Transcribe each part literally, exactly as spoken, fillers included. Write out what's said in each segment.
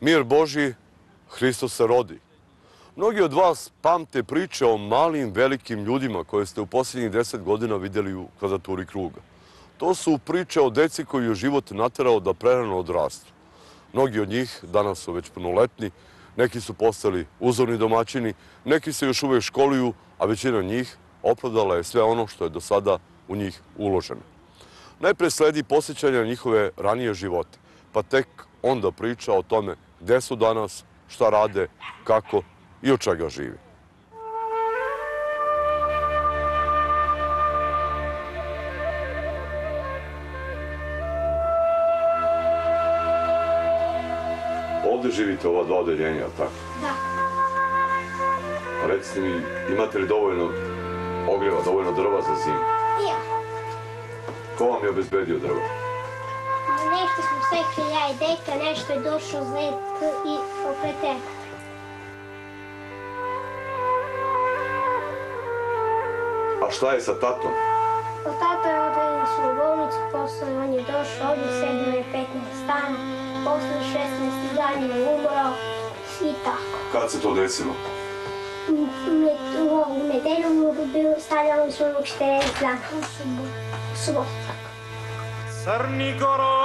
Mir Božji, Hristos se rodi. Mnogi od vas pamte priče o malim, velikim ljudima koje ste u posljednjih deset godina vidjeli u kvadraturi kruga. To su priče o deci koji je život naterao da prerano odrastu. Mnogi od njih danas su već punoletni, neki su postali uzorni domaćini, neki se još uvijek školuju, a većina njih opravdala je sve ono što je do sada u njih uloženo. Najpre sledi posjećanje njihove ranije živote, pa tek onda priča o tome gde su danas, šta rade, kako i od čega živi. Ovdje živite ova dva odeljenja, tako? Da. Recite mi, imate li dovoljno ogrijeva, dovoljno drva za zimu? Ja. Ko vam je obezbedio drva? Nešto smo sekli ja i deka, nešto je došao zet i oplete. A šta je sa tatom? O tata je odveden su u bolnicu, posle on je došao ovdje, sedam je petnaest dana, posle šesnaest dana je umrao i tako. Kad se to desilo? U ovu nedelju stavljali smo mu četrnaest dana. U subotu. Crni goro,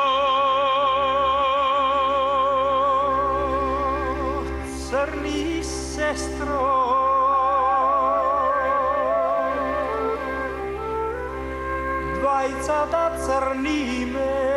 crni sestro, dvajca da crni me.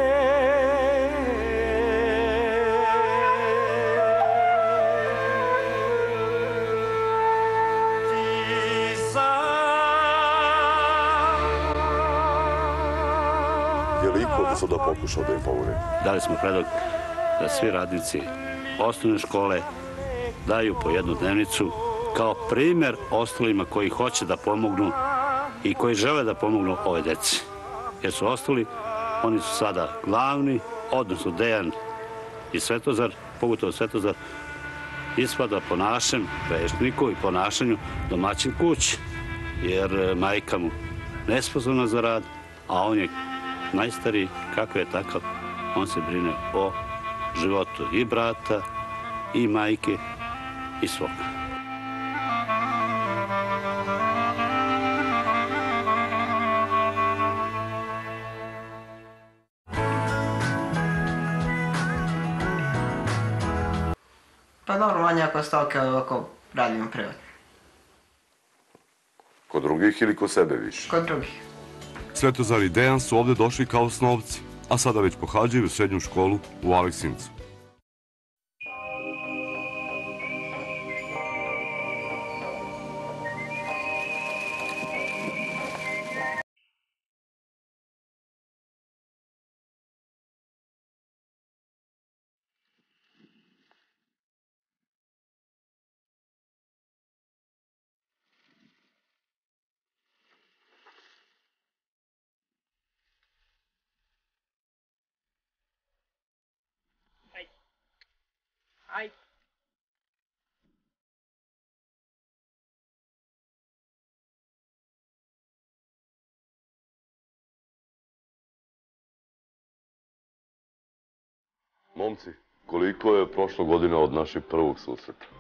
Je li iko do sada pokušao da im pomogne? Dali smo predlog da svi radnici osnovne škole daju po jednu dnevnicu kao primjer ostalima koji hoće da pomognu i koji žele da pomognu ove deci. Jer su ostali, oni su sada glavni, odnosno Dejan i Svetozar, pogotovo Svetozar, ispada po našem vešniku i ponašanju domaćin kući. Jer majka mu nesposobna za rad, a on je najstariji, kakav je takav, on se brine o životu i brata, i majke, i svoga. Pa dobro, manje ako stalke ovako radimo privatno. Kod drugih ili kod sebe više? Kod drugih. Svetozar i Dejan su ovdje došli kao osnovci, a sada već pohađaju srednju školu u Aleksincu. Aj. Momci, koliko je prošlo godina od našeg prvog susreta?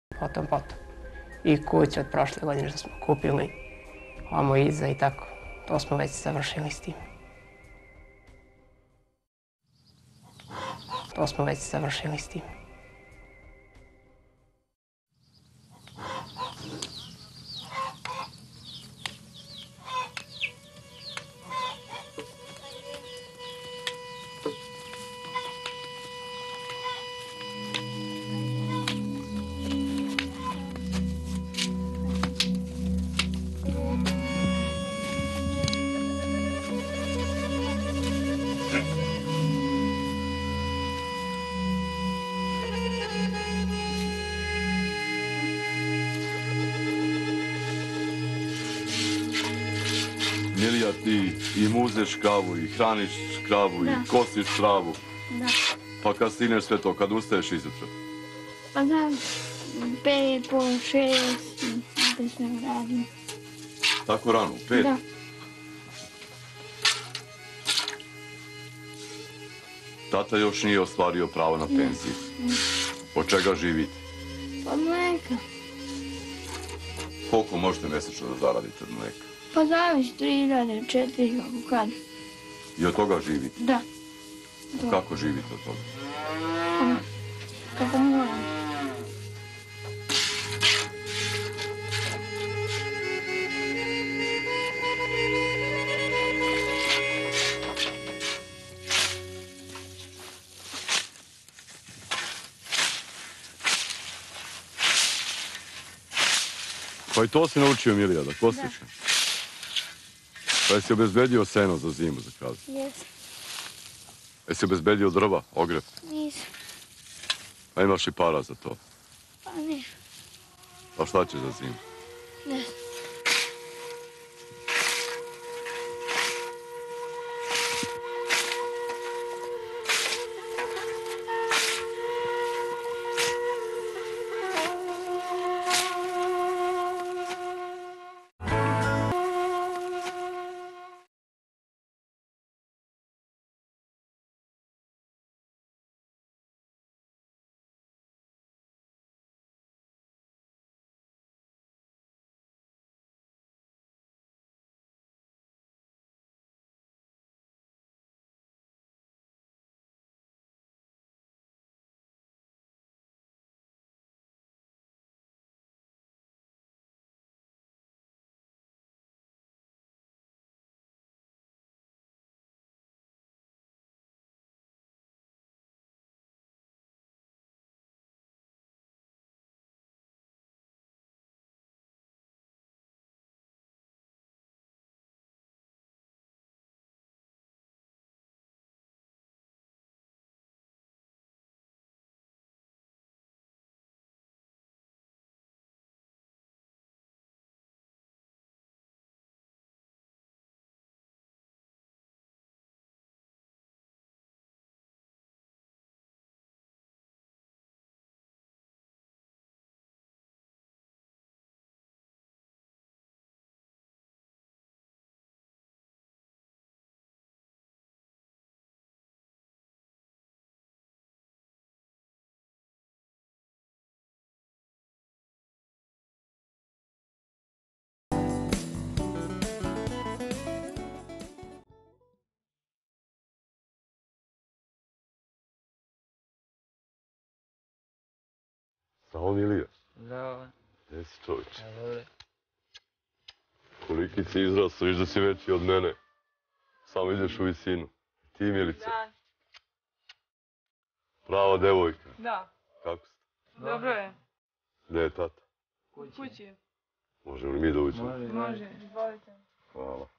Potom, potom. I kuću od prošle godine što smo kupili, ovamo iza i tako. To smo već završili s tim. To smo već završili s tim. Milija, ti i muzeš kravu, i hraniš kravu, i kosiš travu. Da. Pa kad stigneš sve to, kad ustaješ izjutra? Pa da, pet, pol, šest, obično radim. Tako rano, u pet? Da. Tata još nije ostvario pravo na penziju. Od čega živite? Od mleka. Koliko možete mjesečno da zaradite od mleka? Pa zavisi tri hiljade, četiri, kako kad. I od toga živite? Da. Kako živite od toga? Kako moram. Pa i to si naučio, Milija, da kosiš? Pa jesi obezbedio seno za zimu, za kravu? Jesam. Jesi obezbedio drva, ogreb? Nisam. A imaš i para za to? Pa ne. Pa šta ćeš za zimu? Ne. Samo Milija. Zdravo. Gdje si, čovječe? Ja, dobro. Koliki si izrastao, viš da si veći od mene. Samo ideš u visinu. Ti, Milica? Da. Prava devojka. Da. Kako ste? Dobro je. Gdje je tata? U kući. Možemo li mi da uđemo? Može. Može, izvolite. Hvala.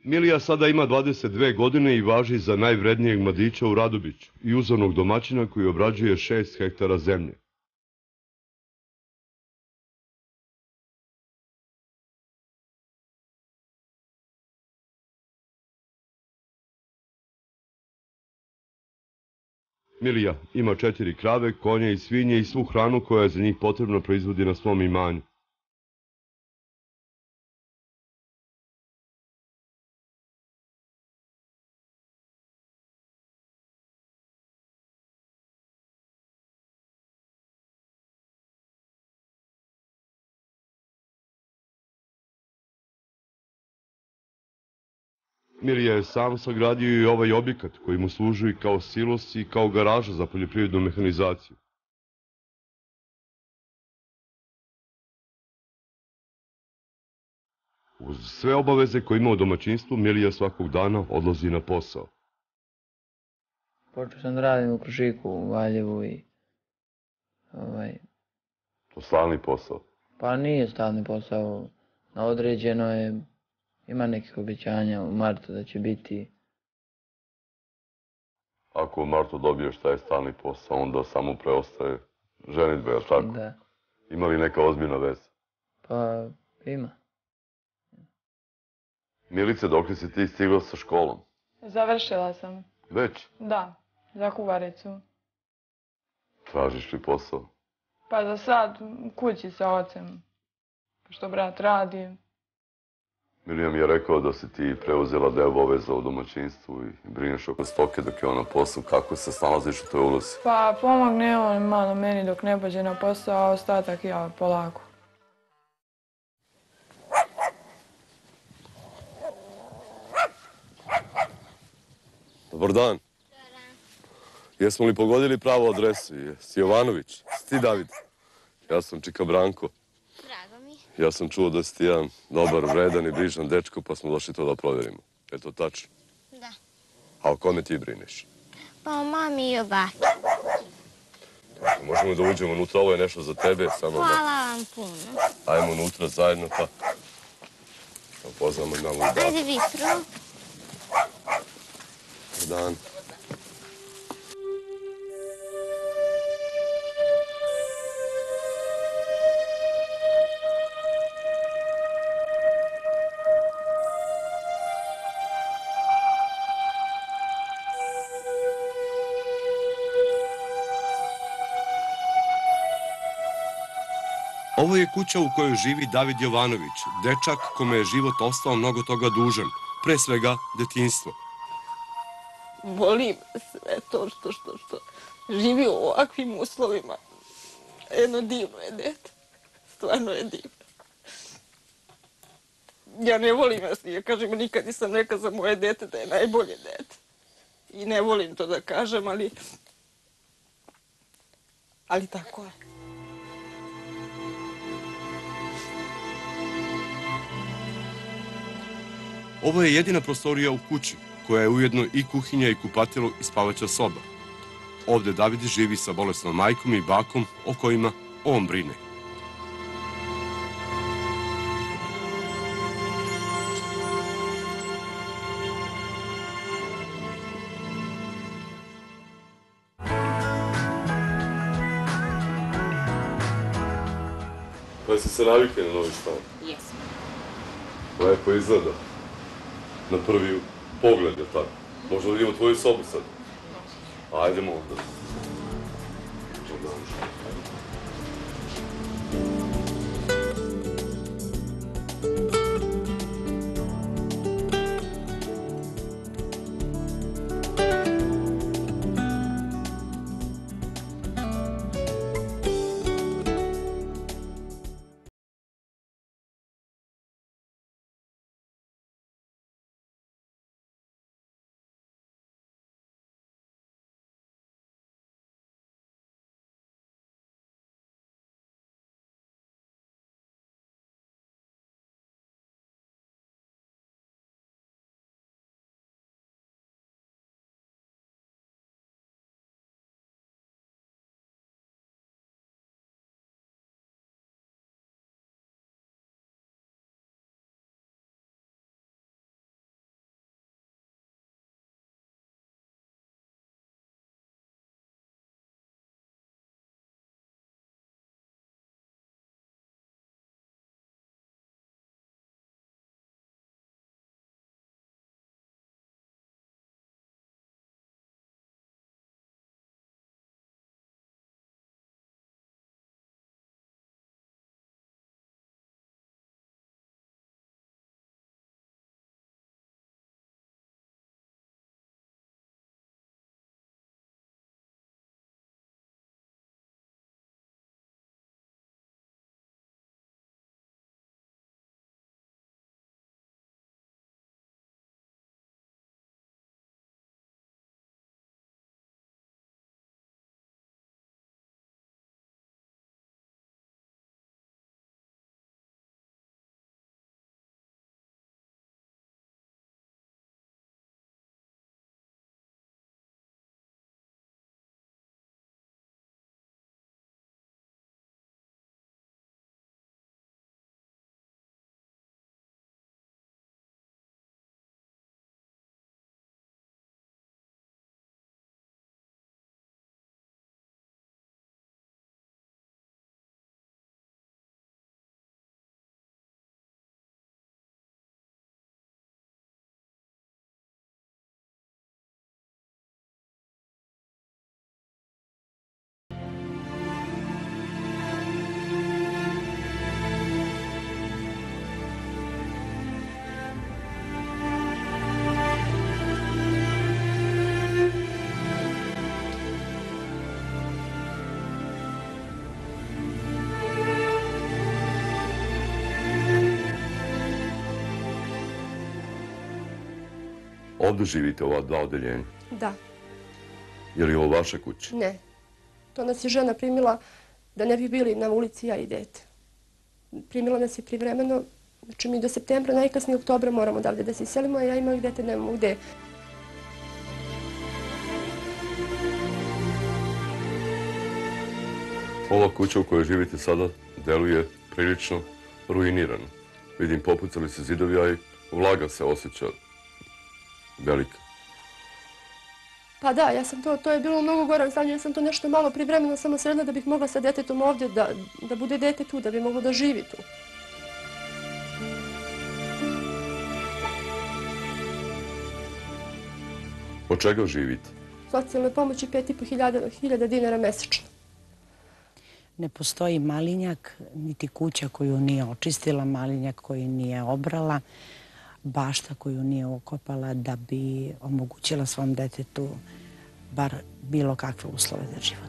Milija sada ima dvadeset dve godine i važi za najvrednijeg mladića u Radobiću i uzornog domaćina koji obrađuje šest hektara zemlje. Milija ima četiri krave, konje i svinje i svu hranu koja je za njih potrebna proizvodi na svom imanju. Milija je sam sagradio i ovaj objekat koji mu služi kao silos i kao garaža za poljoprivrednu mehanizaciju. Uz sve obaveze koje ima u domaćinstvu, Milija svakog dana odlazi na posao. Počeo sam da radim u Krušiku, u Valjevu i... Ovaj, To stalni posao. pa nije stalni posao, na određeno je, ima nekih obećanja u martu da će biti. Ako u martu dobiješ taj stalni posao, onda samo preostaje ženidba, je li tako? Da, Ima li neka ozbiljna veza? pa ima. Milice, dok li si ti stigla sa školom? Završila sam. Već? Da, za kuvaricu. Tražiš li posao? Pa za sad u kući sa ocem. Pošto brat radi. Milija mi je rekao da si ti preuzela deo obaveza u domaćinstvu i brineš oko stoke dok je ona posao. Kako se snalaziš u toj ulozi? Pa pomogne on malo meni dok ne pođe na posao, a ostatak ja polako. Dobar dan. Jesmo li pogodili pravu adresu? Jesi Jovanović? Si ti David? Ja sam Čika Branko. Drago mi. Ja sam čuo da si ti jedan dobar, vredan i brižan dečko, pa smo došli to da provjerimo. Je to tačno? Da. A o kome ti briniš? Pa o mami i o baki. Možemo da uđemo unutra, ovo je nešto za tebe, samo da... Hvala vam puno. Ajmo unutra zajedno, pa... Da upoznamo i mamu i baku. Ajde vi prvo. Dobar dan. Ovo je kuća u kojoj živi David Jovanović, dečak kome je život ostao mnogo toga dužan, pre svega detinjstvo. Volim sve to što, što, što živi u ovakvim uslovima. Jedno divno je dete. Stvarno je divno. Ja ne volim, ja kažem, nikad nisam rekla za moje dete da je najbolje dete. I ne volim to da kažem, ali... Ali tako je. Ovo je jedina prostorija u kući, koja je ujedno i kuhinja i kupatilo i spavaća soba. Ovde David živi sa bolesnom majkom i bakom o kojima on brine. Pa si se navikli na novi stan? Jesmo. Lepo izgleda. Na prvi pogled, je tako? Možda vidimo tvoju sobu sad? Ajdemo onda. Ovdje živite, ova dva odeljenja? Da. Je li ovo vaša kuća? Ne. To nas je žena primila da ne bi bili na ulici ja i dete. Primila nas je privremeno, znači mi do septembra, najkasnije oktobra moramo odavde da se iselimo, a ja i mojih dete nemamo gde. Ova kuća u kojoj živite sada deluje prilično ruinirano. Vidim, popucali se zidovi, a i vlaga se osjeća velika. Pa da, ja sam to, to je bilo mnogo gore stanju, ja sam to nešto malo privremeno samo sredila da bih mogla sa detetom ovdje, da, da bude dete tu, da bi moglo da živi tu. Od čega živite? Socijalne pomoći pet i po hiljada dinara mesečno. Ne postoji malinjak, niti kuća koju nije očistila, malinjak koji nije obrala, bašta koju nije okopala da bi omogućila svom detetu bar bilo kakve uslove za život.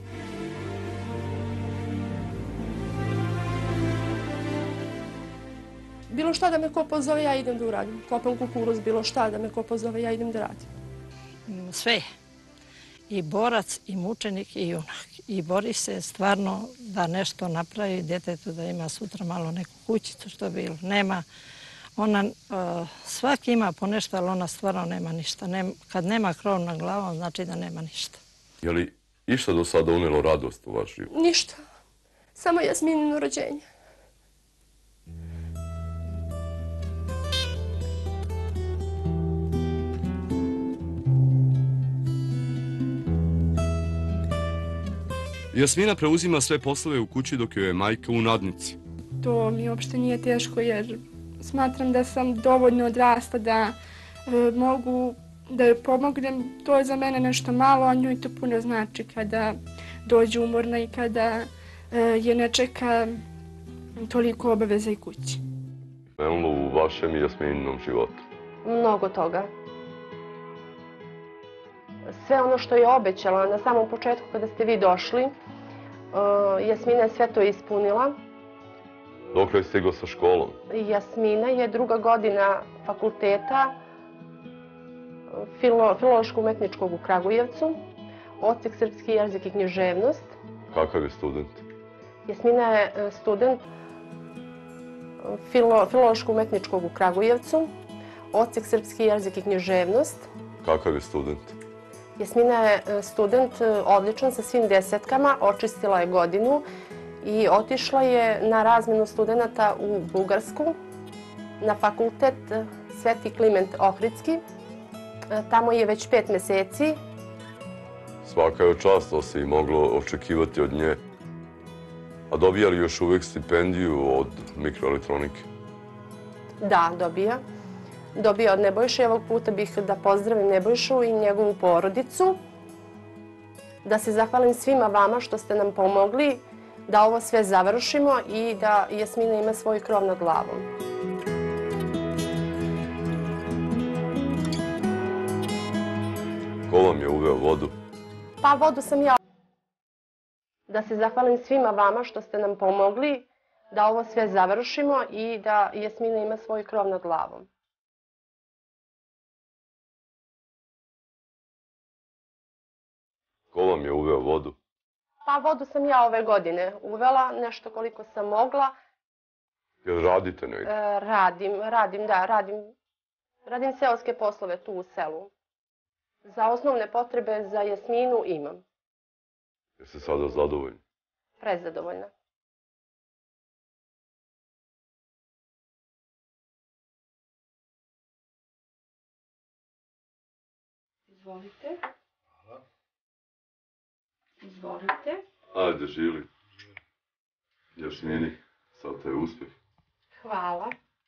Bilo šta da me ko pozove, ja idem da uradim. Kopam kukuruz, bilo šta da me ko pozove, ja idem da radim. Sve. I borac, i mučenik, i junak. I bori se stvarno da nešto napravi djetetu, da ima sutra malo neku kućicu što bilo. Nema. Ona, svaki ima po nešto, ali ona stvarno nema ništa. Kad nema krov na glavom, znači da nema ništa. Je li išta do sada unelo radost u vaš život? Ništa. Samo Jasminino rođenje. Jasmina preuzima sve poslove u kući dok joj je majka u nadnici. To mi uopšte nije teško jer smatram da sam dovoljno odrasla da e, mogu da joj pomognem. To je za mene nešto malo, a njoj to puno znači kada dođe umorna i kada e, je ne čeka toliko obaveza i kući. Krenulo u vašem i Jasmininom životu? Mnogo toga. Sve ono što je obećala na samom početku kada ste vi došli, Jasmina je sve to ispunila. Dokle je stigla sa školom? Jasmina je druga godina fakulteta Filološko-umetničkog u Kragujevcu, odsek srpski jezik i književnost. Kakav je student? Jasmina je student Filološko-umetničkog u Kragujevcu, odsek srpski jezik i književnost. Kakav je student? Jasmina je student odličan sa svim desetkama, očistila je godinu i otišla je na razmenu studenta u Bugarsku, na fakultet Sveti Kliment Ohridski. Tamo je već pet meseci. Svaka je čast, to se i moglo očekivati od nje. A dobija li još uvijek stipendiju od mikroelektronike? Da, dobija. Dobija od Nebojše. Ovog puta bih da pozdravim Nebojšu i njegovu porodicu. Da se zahvalim svima vama što ste nam pomogli da ovo sve završimo i da Jasmina ima svoj krov nad glavom. Ko vam je uveo vodu? Pa vodu sam ja. Da se zahvalim svima vama što ste nam pomogli da ovo sve završimo i da Jasmina ima svoj krov nad glavom. Ko vam je uveo vodu? Pa vodu sam ja ove godine uvela, nešto koliko sam mogla. Jel radite negdje? E, radim, radim, da, radim. Radim seoske poslove tu u selu. Za osnovne potrebe za Jasminu imam. Jeste sada zadovoljni? Prezadovoljna. Izvolite. Izvolite. Ajde, žili. Jasmini, sad te je uspjeh. Hvala.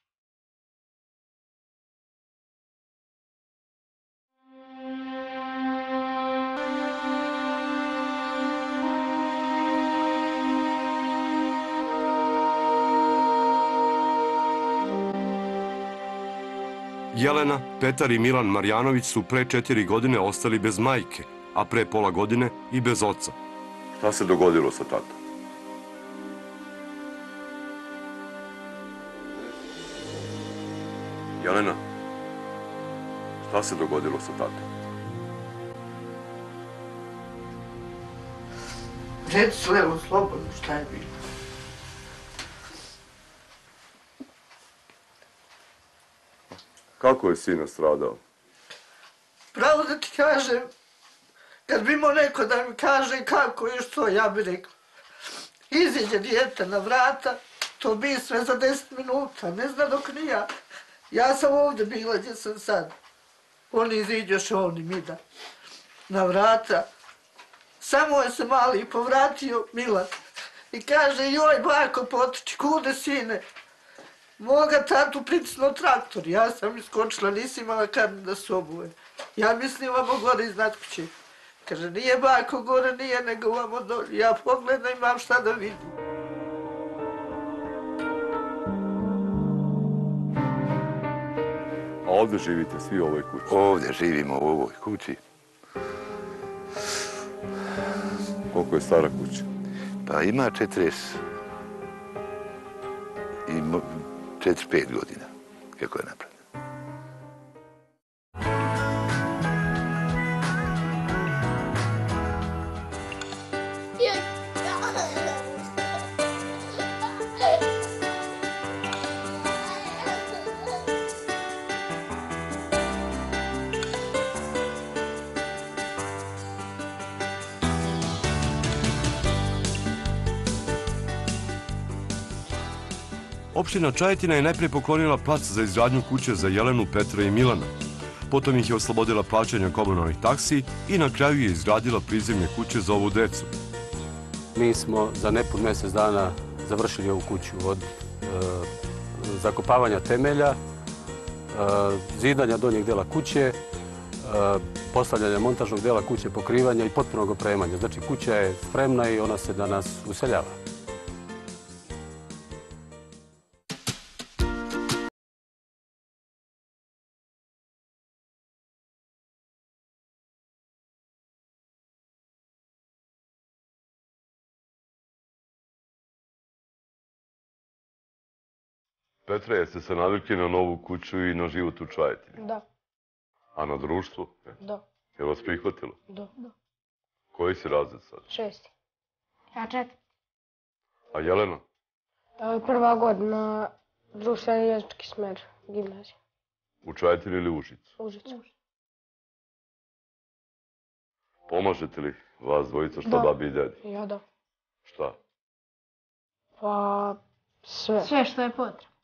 Jelena, Petar i Milan Marjanović su pre četiri godine ostali bez majke, a pre pola godine i bez oca. Šta se dogodilo sa tatom? Jelena, Šta se dogodilo sa tatom? Reci Levo, slobodno, šta je bilo? Kako je sin nastradao? Pravo da ti kažem, kad bi imao neko da mi kaže kako i što, ja bi rekao. Iziđe dijete na vrata, to bi sve za deset minuta, ne zna dok ni ja. Ja sam ovdje bila gdje sam sad. On iziđeš, on i mi da. Na vrata. Samo je se mali povratio, Milan. I kaže, joj, bako, potiči, kude sine? Moga tatu pritisnuo traktor. Ja sam iskočila, nisi imala kad da se obuje. Ja mislim vamo gore iznad kuće. Kaže, nije bako gore, nije, nego vamo dolje. Ja pogledam, imam šta da vidim. A ovdje živite svi u ovoj kući? Ovdje živimo u ovoj kući. Koliko je stara kuća? Pa ima četrdeset i četiri pet godina kako je napravljena. Opština Čajetina je najprije poklonila plac za izgradnju kuće za Jelenu, Petra i Milana. Potom ih je oslobodila plaćanja komunalnih taksi i na kraju je izgradila prizemlje kuće za ovu decu. Mi smo za nepun mjesec dana završili ovu kuću od e, zakopavanja temelja, e, zidanja donjeg dela kuće, e, postavljanja montažnog dela kuće, pokrivanja i potpunog opremanja. Znači kuća je spremna i ona se danas useljava. Petra, jeste se navikli na novu kuću i na život u Čajetini? Da. A na društvu? Da. Je vas prihvatilo? Da. Koji si razred sad? Šesti. Ja četvrti. A Jelena? Prva godina društveni jezički smer, gimnazija. U Čajetini ili Užicu? Užicu. Pomažete li vas dvojica šta babi i dedi? Ja da. Šta? Pa sve. Sve što je potrebno.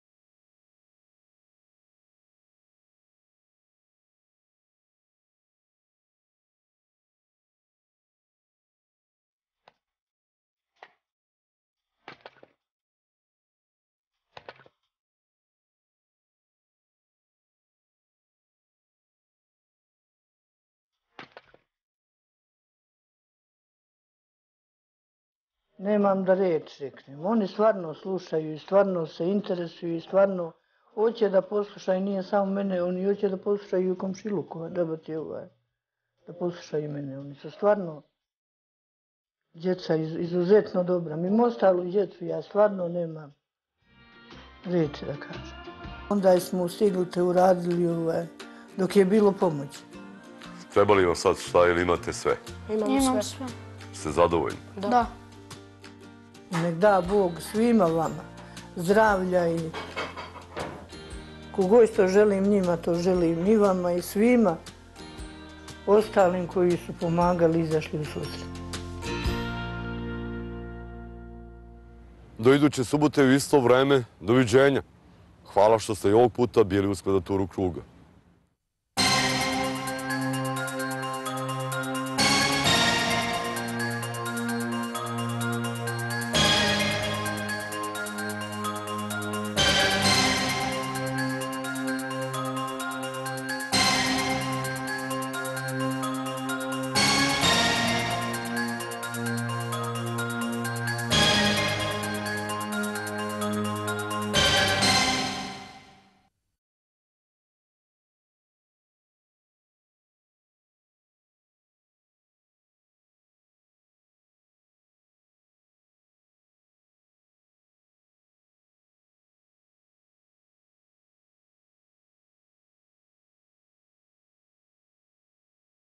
Nemam da reč reknem. Oni stvarno slušaju i stvarno se interesuju i stvarno hoće da poslušaju, nije samo mene, oni hoće da poslušaju i komšilukova, da ti ovaj, da poslušaju mene. Oni su stvarno djeca izuzetno dobra. Mimo ostalu djecu ja stvarno nemam reči da kažem. Onda smo stigli te uradili ovaj, dok je bilo pomoći. Treba li vam sad šta ili imate sve? Imam sve. Ste zadovoljni? Da. Nek da Bog svima vama zdravlja i kogoj što želim njima, to želim i vama i svima ostalim koji su pomagali i izašli u susret. Do iduće subote u isto vreme, doviđenja. Hvala što ste i ovog puta bili uz kvadraturu kruga.